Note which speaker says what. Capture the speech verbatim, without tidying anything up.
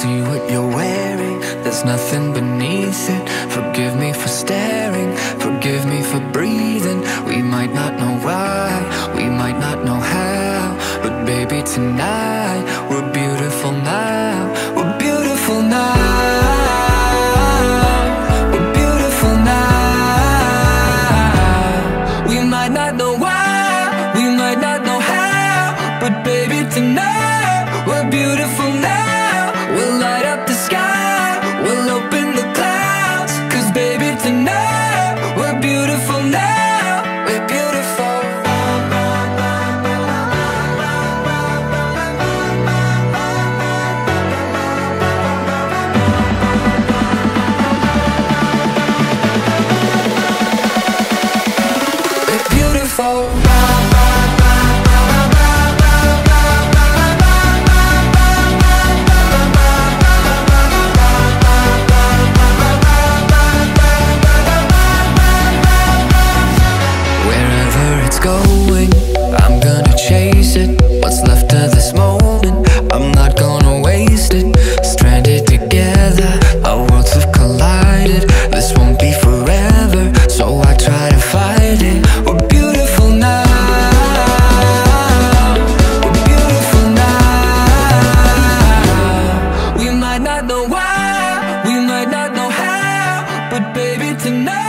Speaker 1: see what you're wearing, there's nothing beneath it. Forgive me for staring, forgive me for breathing. We might not know why, we might not know how, but baby tonight, we're beautiful now. We're beautiful now. We're beautiful now. We might not know why, we might not know how, but baby tonight, we're beautiful now. We'll light up the sky, we'll open the clouds, 'cause baby tonight, we're beautiful now. We're beautiful. We're beautiful. Going, I'm gonna chase it. What's left of this moment, I'm not gonna waste it. Stranded together, our worlds have collided. This won't be forever, so I try to fight it. We're beautiful now. We're beautiful now. We might not know why, we might not know how, but baby tonight,